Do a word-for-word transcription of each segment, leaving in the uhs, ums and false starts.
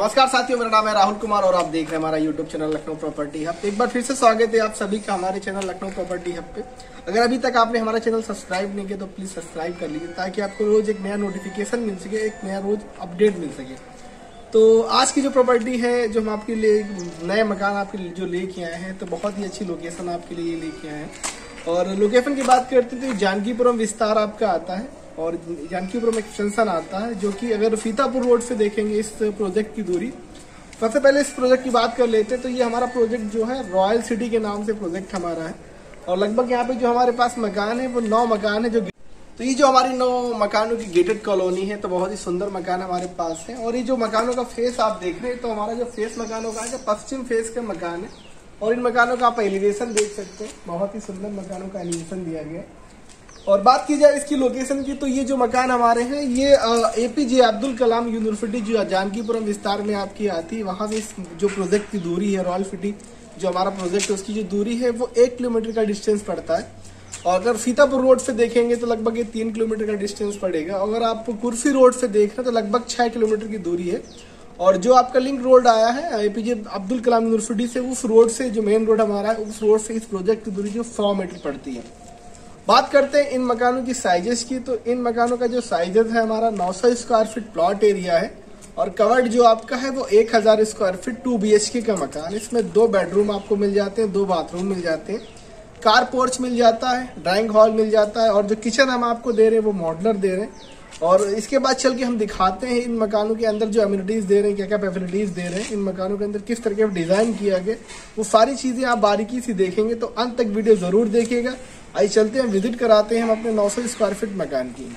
नमस्कार साथियों, मेरा नाम है राहुल कुमार और आप देख रहे हैं हमारा YouTube channel Lucknow property hub. एक बार फिर से स्वागत है आप सभी का हमारे चैनल लखनऊ प्रॉपर्टी हब पे। अगर अभी तक आपने हमारा चैनल सब्सक्राइब नहीं किया तो प्लीज सब्सक्राइब कर लीजिए ताकि आपको रोज एक नया नोटिफिकेशन मिल सके, एक नया रोज अपडेट मिल सके। तो आज की जो प्रॉपर्टी है, जो हम आपके लिए नए मकान आपके लिए जो लेके आए हैं, तो बहुत ही अच्छी लोकेशन आपके लिए लेके आए हैं। और लोकेशन की बात करते हैं तो जानकीपुरम विस्तार आपका आता है और जानकीपुरम एक्सटेंशन आता है, जो कि अगर फीतापुर रोड से देखेंगे इस प्रोजेक्ट की दूरी। सबसे पहले इस प्रोजेक्ट की बात कर लेते हैं तो ये हमारा प्रोजेक्ट जो है रॉयल सिटी के नाम से प्रोजेक्ट हमारा है। और लगभग यहाँ पे जो हमारे पास मकान है वो नौ मकान है। जो तो ये जो हमारी नौ मकानों की गेटेड कॉलोनी है, तो बहुत ही सुंदर मकान हमारे पास है। और ये जो मकानों का फेस आप देख रहे हैं, तो हमारा जो फेस मकानों का है पश्चिम फेस का मकान है। और इन मकानों का आप एलिवेशन देख सकते हैं, बहुत ही सुंदर मकानों का एलिवेशन दिया गया है। और बात की जाए इसकी लोकेशन की, तो ये जो मकान हमारे हैं ये एपीजे अब्दुल कलाम यूनिवर्सिटी जो जानकीपुरम विस्तार में आपकी आती है, वहाँ से इस जो प्रोजेक्ट की दूरी है रॉयल सिटी जो हमारा प्रोजेक्ट है उसकी जो दूरी है वो एक किलोमीटर का डिस्टेंस पड़ता है। और अगर फीतापुर रोड से देखेंगे तो लगभग ये तीन किलोमीटर का डिस्टेंस पड़ेगा। अगर आप कुर्सी रोड से देख रहे हैं तो लगभग छः किलोमीटर की दूरी है। और जो आपका लिंक रोड आया है एपीजे अब्दुल कलाम यूनिवर्सिटी से, उस रोड से जो मेन रोड हमारा है उस रोड से इस प्रोजेक्ट की दूरी जो सौ मीटर पड़ती है। बात करते हैं इन मकानों की साइजेस की, तो इन मकानों का जो साइजेस है हमारा नौ सौ स्क्वायर फीट प्लॉट एरिया है। और कवर्ड जो आपका है वो एक हजार square feet two B H K का मकान। इसमें दो बेडरूम आपको मिल जाते हैं, दो बाथरूम मिल जाते हैं, कार पोर्च मिल जाता है, ड्राइंग हॉल मिल जाता है। और जो किचन हम आपको दे रहे हैं वो मॉडलर दे रहे हैं। और इसके बाद चल के हम दिखाते हैं इन मकानों के अंदर जो अम्यूनिटीज दे रहे हैं, क्या क्या फैसिलिटीज दे रहे हैं, इन मकानों के अंदर किस तरीके से डिजाइन किया गया, वो सारी चीजें आप बारीकी से देखेंगे। तो अंत तक वीडियो जरूर देखिएगा। आइए चलते हैं, विजिट कराते हैं हम अपने नौ सौ स्क्वायर फीट मकान की।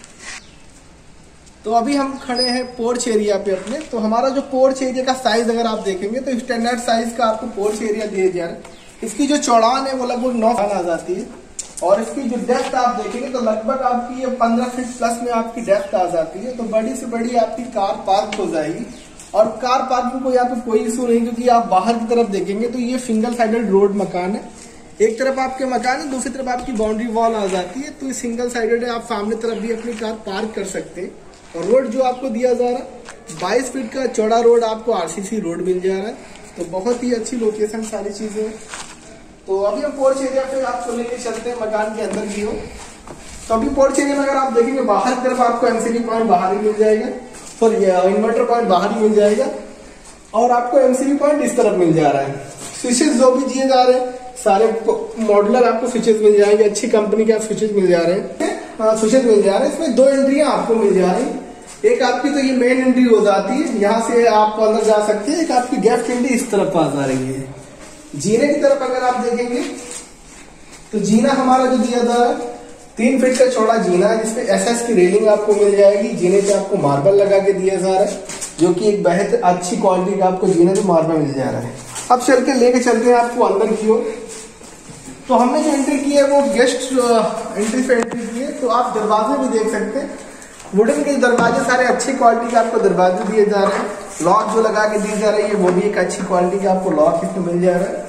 तो अभी हम खड़े हैं पोर्च एरिया पे अपने। तो हमारा जो पोर्च एरिया का साइज अगर आप देखेंगे तो स्टैंडर्ड साइज का आपको पोर्च एरिया दिया जा रहा है। इसकी जो चौड़ान है वो लगभग नौ फीट आ जाती है। और इसकी जो डेप्थ आप देखेंगे तो लगभग आपकी ये पंद्रह फीट प्लस में आपकी डेप्थ आ जाती है। तो बड़ी से बड़ी आपकी कार पार्क हो जाएगी। और कार पार्किंग को यहाँ पे कोई इशू नहीं, क्योंकि आप बाहर की तरफ देखेंगे तो ये सिंगल साइडेड रोड मकान है। एक तरफ आपके मकान है, दूसरी तरफ आपकी बाउंड्री वॉल आ जाती है। तो ये सिंगल साइडेड है, आप सामने तरफ भी अपनी कार पार्क कर सकते हैं। और रोड जो आपको दिया जा रहा है बाईस फीट का चौड़ा रोड आपको आरसीसी रोड मिल जा रहा है। तो बहुत ही अच्छी लोकेशन, सारी चीजें हैं। तो अभी हम पोर्च एरिया पे आपको लेके चलते हैं मकान के अंदर की हो। तो अभी पोर्च एरिया में अगर आप देखेंगे बाहर की तरफ आपको एमसीबी पॉइंट बाहर ही मिल जाएगा, सॉरी इन्वर्टर पॉइंट बाहर ही मिल जाएगा। और आपको एमसीबी पॉइंट इस तरफ मिल जा रहा है। स्विचेस जो भी दिए जा रहे हैं सारे मॉडुलर आपको स्विचेस मिल जाएंगे, अच्छी कंपनी के स्विचेस मिल जा रहे हैं, स्विचेस मिल जा रहे हैं। इसमें दो एंट्रियां आपको मिल जा रही है। एक आपकी तो ये मेन एंट्री हो जाती है, यहाँ से आप अंदर जा सकते हैं। एक आपकी गेस्ट एंट्री इस तरफ आ जा रही है। जीने की तरफ अगर आप देखेंगे तो जीना हमारा जो दिया जा रहा है तीन फीट का चौड़ा जीना है, जिसपे एसएस की रेलिंग आपको मिल जाएगी। जीने पे आपको मार्बल लगा के दिया जा रहा है, जो कि एक बेहद अच्छी क्वालिटी का आपको जीने पे मार्बल मिल जा रहा है। अब चल के लेके चलते हैं आपको अंदर की ओर। तो हमने जो एंट्री की है वो गेस्ट एंट्री पे एंट्री की है। तो आप दरवाजे भी देख सकते हैं, वुडन के दरवाजे सारे अच्छी क्वालिटी के आपको दरवाजे दिए जा रहे हैं। लॉक जो लगा के दी जा रही है वो भी एक अच्छी क्वालिटी का आपको लॉक इसमें मिल जा रहा है।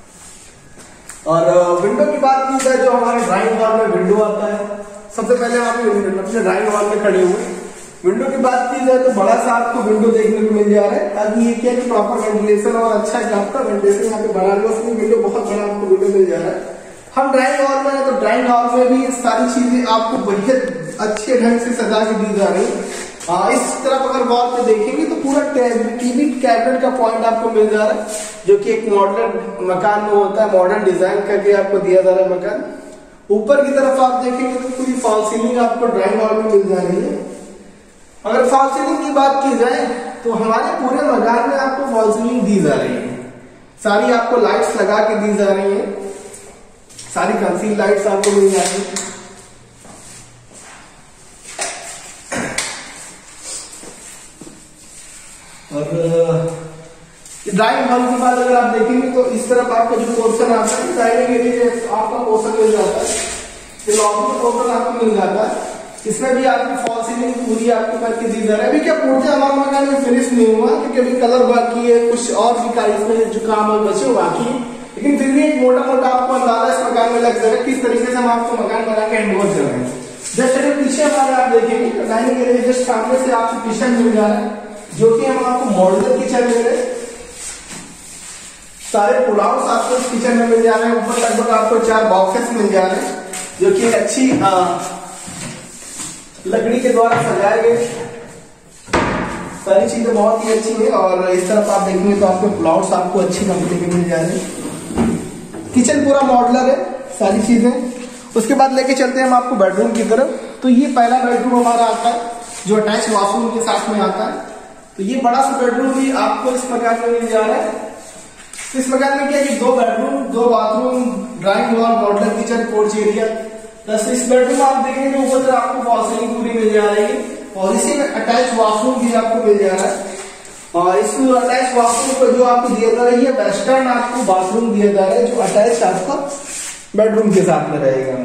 और विंडो की बात की जाए, जो हमारे ड्राइंग हॉल में विंडो आता है, सबसे पहले आप अपने ड्राइंग हॉल में खड़े हुए विंडो की बात की जाए तो बड़ा सा आपको विंडो देखने को मिल जा रहा है, ताकि ये क्या कि प्रॉपर वेंटिलेशन और अच्छा है आपका वेंटिलेशन यहाँ पे बना हुआ। उसमें विंडो बहुत बड़ा आपको विंडो मिल जा रहा है। हम ड्राइंग हॉल में है तो ड्राइंग हॉल में भी सारी चीजें आपको बेहद अच्छे ढंग से सजा के दी जा रही है। आ, इस तरफ अगर वॉल पे देखेंगे तो पूरा टीवी कैबिनेट का पॉइंट आपको मिल जा रहा है, जो कि एक मॉडर्न मकान में होता है, मॉडर्न डिजाइन करके आपको दिया जा रहा है मकान। ऊपर की तरफ आप देखेंगे तो पूरी फॉल सीलिंग आपको ड्राइंग हॉल में मिल जा रही है। अगर फॉल सीलिंग की बात की जाए तो हमारे पूरे मकान में आपको फॉल सीलिंग दी जा रही है। सारी आपको लाइट्स लगा के दी जा रही है, सारी कंसील लाइट्स आपको मिल जाएंगी। और ड्राइंग हॉल के बाद अगर आप देखेंगे तो इस तरफ आपका जो पोर्शन आता है डाइनिंग एरिया आपका पोर्शन मिल जाता है, लॉबी का पोर्शन आपको मिल जाता है। इसमें भी आपकी फॉल सीलिंग पूरी आपको करके दी जा रहा है। अभी क्या पूर्ति हमारे मकान में फिनिश नहीं हुआ, क्योंकि अभी कलर बाकी है, कुछ और भी कार्य इसमें जो काम और बचे बाकी है, लेकिन फिर भी एक मोटा मोटा आपको अंदाजा इस मकान में लग जाएगा किस तरीके से हम आपको मकान बना के हैंडओवर कर रहे हैं। जस्ट अगर पीछे हमारे आप देखेंगे तो डाइनिंग एरिया जस्ट सामने से आपको किचन मिल जा रहा है, जो कि हम आपको मॉड्यूलर किचन मिल रहे हैं। सारे पुलाव आपको इस किचन में मिल जा रहे हैं। ऊपर लगभग आपको चार बॉक्सेस मिल जा रहे हैं जो कि अच्छी आ, लकड़ी के द्वारा सजाए गए। सारी चीजें बहुत ही अच्छी है और इस तरफ आप देखेंगे तो आपके प्लॉट्स आपको अच्छी कंपनी के मिल जा रहे हैं। किचन पूरा मॉडलर है सारी चीजें। उसके बाद लेके चलते हैं हम आपको बेडरूम की तरफ। तो ये पहला बेडरूम हमारा आता है जो अटैच वॉशरूम के साथ में आता है। तो ये बड़ा सा बेडरूम भी आपको इस मकान में मिल जा रहा है। इस मकान में क्या है कि दो बेडरूम, दो bathroom, drawing hall, modular kitchen, porch area. Plus इस बेडरूम आप देखेंगे तो ऊपर आपको वॉशरूम पूरी मिल जा रही है और इसी में अटैच वॉशरूम भी आपको मिल जा रहा है। और इस अटैच वॉशरूम को जो आपको दिया जा रहा है, वेस्टर्न आपको बाथरूम दिया जा रहा है जो अटैच आपका बेडरूम के साथ में रहेगा।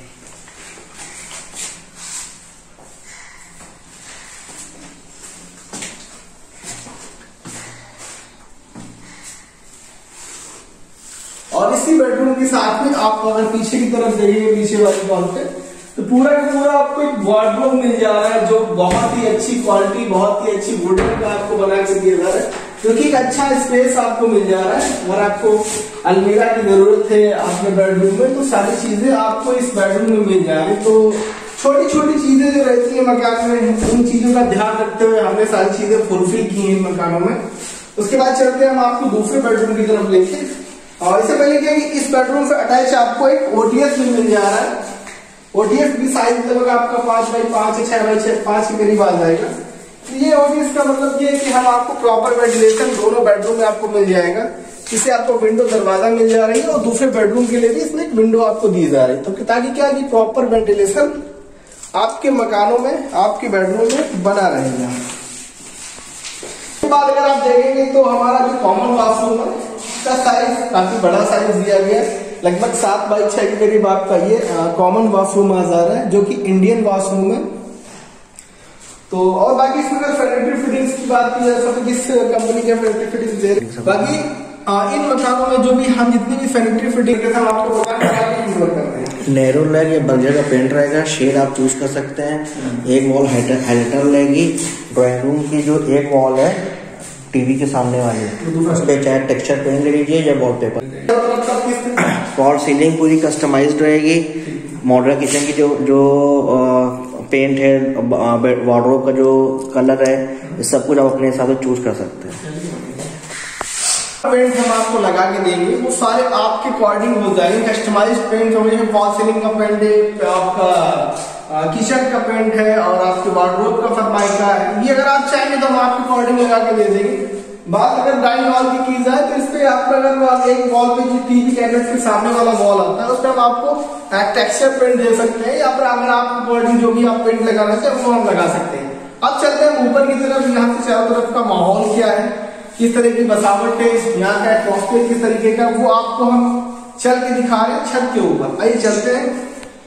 और इसी बेडरूम के साथ में आप अगर पीछे की तरफ देखेंगे, पीछे वाली वॉल पे, तो पूरा का पूरा आपको एक वार्डरोब मिल जा रहा है जो बहुत ही अच्छी क्वालिटी, बहुत ही अच्छी वुडन का आपको बना के दिया जा रहा है, क्योंकि एक अच्छा स्पेस आपको मिल जा रहा है। अगर आपको अलमीरा की जरूरत है आपके बेडरूम में तो सारी चीजें आपको इस बेडरूम में मिल जा रही। तो छोटी छोटी चीजें जो रहती है मकान में, उन चीजों का ध्यान रखते हुए हमने सारी चीजें फुलफिल की है मकानों में। उसके बाद चलते हैं हम आपको दूसरे बेडरूम की तरफ लेके। और इससे पहले क्या है कि इस बेडरूम से अटैच आपको एक ओटीएस भी मिल जा रहा है। ओटीएस की साइज लगभग आपका पांच बाई पांच छह बाई छह पांच के करीब आ जाएगा। तो ये ओटीएस का मतलब ये है कि हम आपको प्रॉपर वेंटिलेशन दोनों बेडरूम में आपको मिल जाएगा। इससे आपको विंडो दरवाजा मिल जा रही है और दूसरे बेडरूम के लिए भी इसमें एक विंडो आपको दी जा रही है, तो ताकि क्या है प्रॉपर वेंटिलेशन आपके मकानों में, आपके बेडरूम में बना रहेगा। बाद अगर आप देखेंगे तो हमारा जो कॉमन वॉशरूम है इसका साइज काफी बड़ा साइज दिया गया है। लगभग सात बाई छह के करीब आपका ये कॉमन वॉशरूम आ जा रहा है जो कि इंडियन वॉशरूम है। तो और बाकी इसमें अगर सैनिटरी फिटिंग्स की बात की जाए तो किस कंपनी के सैनिटरी फिटिंग्स दे रहे हैं। बाकी आ, इन मकानों में जो भी हम जितनी भी सैनिटरी फिटिंग के हम आपको बताएं। नैरो लेग या बर्जर का पेंट रहेगा, शेड आप चूज कर सकते हैं। एक वॉल हाइलाइटर लेगी। ड्राइंग रूम की जो एक वॉल है टीवी के सामने वाली, उस पर चाहे टेक्सचर पेंट ले लीजिए या वॉलपेपर। फॉल सीलिंग पूरी कस्टमाइज्ड रहेगी। मॉडलर किचन की जो जो पेंट है, वार्डरोब का जो कलर है, सब कुछ आप अपने हिसाब से चूज कर सकते हैं। पेंट हम आपको लगा के देंगे वो सारे आपके अकॉर्डिंग हो जाएंगे। कस्टमाइज्ड पेंट होंगे, फॉल सीलिंग का पेंट है, आपका किचन का पेंट है और आपके वार्डरोब का फरमाइका है। ये अगर आप चाहेंगे तो हम आपके अकॉर्डिंग लगा के दे देंगे। बात अगर डाइनिंग हॉल की की जाए तो इस पे आपका अगर एक वॉल पे जो टीवी कैबिनेट के सामने वाला वॉल आता है उस पर हम आपको टेक्सचर पेंट दे सकते हैं, या फिर अगर आपके अकॉर्डिंग जो भी आप पेंट लगाना चाहें वो हम लगा सकते हैं। अब चलते हैं ऊपर की तरफ। यहाँ से चारों तरफ का माहौल क्या है, किस तरह की बसावट है, यहाँ का एटमॉस्फेयर किस तरीके का, वो आपको हम चल के दिखा रहे हैं छत के ऊपर। आइए चलते हैं।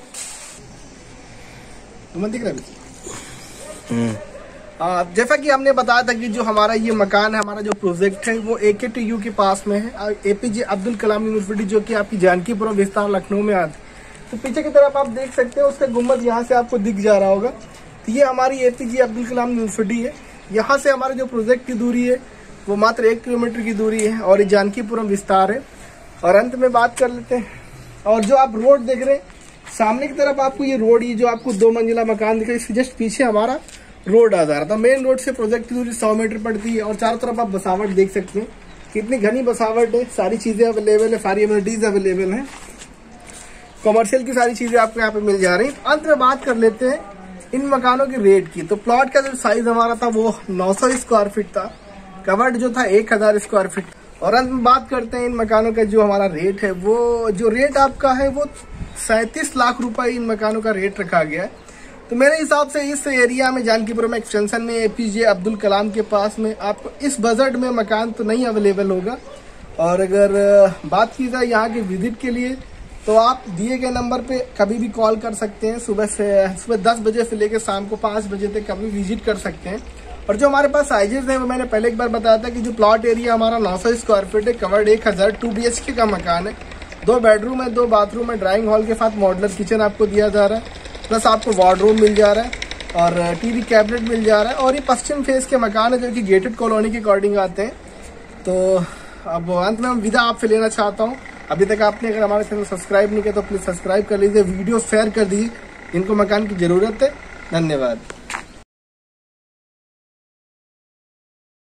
दिख रहा है आ, जैसा कि हमने बताया था कि जो हमारा ये मकान है, हमारा जो प्रोजेक्ट है वो ए के टी यू के पास में है, एपीजे अब्दुल कलाम यूनिवर्सिटी जो कि आपकी जानकीपुरम विस्तार लखनऊ में आती है। तो पीछे की तरफ आप देख सकते हैं उसका गुम्बद यहाँ से आपको दिख जा रहा होगा। तो ये हमारी एपीजे अब्दुल कलाम यूनिवर्सिटी है। यहाँ से हमारे जो प्रोजेक्ट की दूरी है वो मात्र एक किलोमीटर की दूरी है और ये जानकीपुरम विस्तार है। और अंत में बात कर लेते हैं, और जो आप रोड देख रहे हैं सामने की तरफ, आपको ये रोड, ये जो आपको दो मंजिला मकान दिख रहा है, इसके जस्ट पीछे हमारा रोड आ जा रहा था। मेन रोड से प्रोजेक्ट की दूरी सौ मीटर पड़ती है और चारों तरफ आप बसावट देख सकते हैं, कितनी घनी बसावट है। सारी चीजें अवेलेबल है, सारी एमिनिटीज अवेलेबल है, कमर्शियल की सारी चीजें आपको यहाँ पे मिल जा रही है। अंत में बात कर लेते हैं इन मकानों की रेट की। तो प्लॉट का जो साइज हमारा था वो नौ सौ स्क्वायर फीट था, कवर्ड जो था एक हजार स्क्वायर फीट। और अंत में बात करते हैं इन मकानों का जो हमारा रेट है, वो जो रेट आपका है वो सैंतीस लाख रुपए इन मकानों का रेट रखा गया है। तो मेरे हिसाब से इस एरिया में जानकीपुरम एक्सटेंशन में एपीजे अब्दुल कलाम के पास में आपको इस बजट में मकान तो नहीं अवेलेबल होगा। और अगर बात की जाए यहाँ के विजिट के लिए तो आप दिए गए नंबर पे कभी भी कॉल कर सकते हैं। सुबह से सुबह दस बजे से लेकर शाम को पाँच बजे तक कभी विजिट कर सकते हैं। और जो हमारे पास साइजेस हैं वो मैंने पहले एक बार बताया था कि जो प्लॉट एरिया हमारा नौ सौ स्क्वायर फीट है, कवर्ड एक हजार, टू बी एच के का मकान है, दो बेडरूम है, दो बाथरूम है, ड्राइंग हॉल के साथ मॉडलर किचन आपको दिया जा रहा है, प्लस आपको वार्डरूम मिल जा रहा है। और टीवी कैबिनेट मिल जा रहा है। और ये पश्चिम फेस के मकान है जो कि गेटेड कॉलोनी के अकॉर्डिंग आते हैं। तो अब अंत में हम विदा आपसे लेना चाहता हूँ। अभी तक आपने अगर हमारे चैनल सब्सक्राइब नहीं किया तो प्लीज़ सब्सक्राइब कर लीजिए, वीडियो शेयर कर दीजिए, इनको मकान की ज़रूरत है। धन्यवाद।